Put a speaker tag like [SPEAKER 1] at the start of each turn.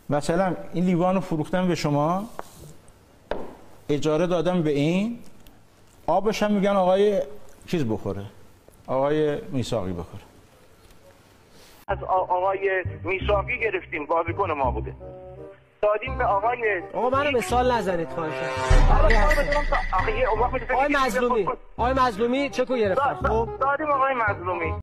[SPEAKER 1] مثلا این لیوان رو فروختم به شما، اجاره دادم به این، آبش هم میگن آقای چیز بخوره، آقای میثاقی بخوره.
[SPEAKER 2] از آقای میثاقی گرفتیم، بازیکن ما بوده، دادیم به آقا
[SPEAKER 3] منو مثال نزنید خواهشاً. آقای مظلومی چکو گرفتم. خب
[SPEAKER 2] دادیم آقای مظلومی.